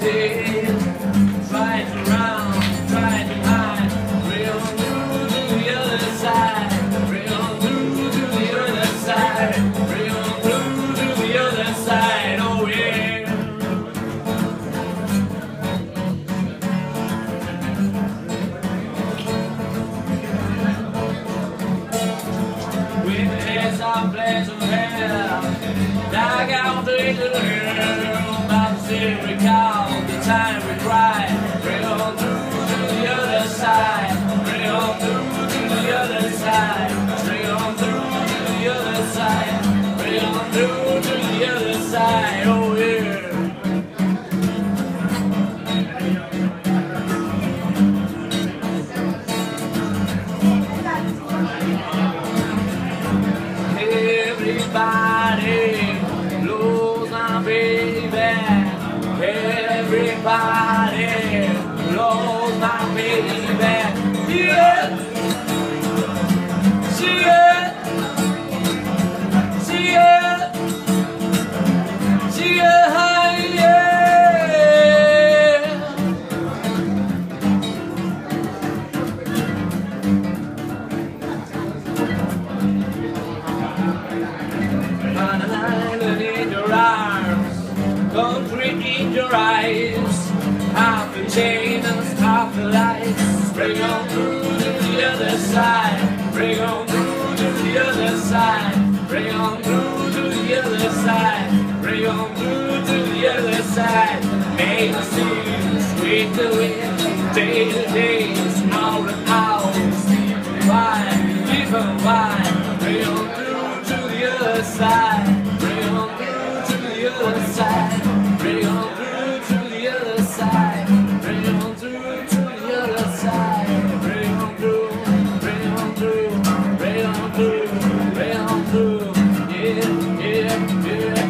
day, trying to run, trying to hide, real through to the other side, real through to the other side, real through to the other side, oh yeah. Witness our place of hell, like out the little girl, about to recall the time we cried, bring on through to the other side, bring on through to the other side, bring on through to the other side, bring on through to the other side, oh yeah. Everybody knows my baby. Everybody knows my baby. Yeah, she is. She is. She is. Yeah. On an island in your arms, concrete in your eyes, half the chain and half the lights. Bring on through to the other side, bring on through to the other side, bring on through to the other side, bring on through to the other side. Make the seas, sweep the wind, day to day, hour to hour, sleep and wine, live and wine. Bring on through to the other side, bring on through to the other side, bring on through to the other side, bring on through to the other side, bring on through, bring on through, bring on through, bring on through, yeah, yeah, yeah.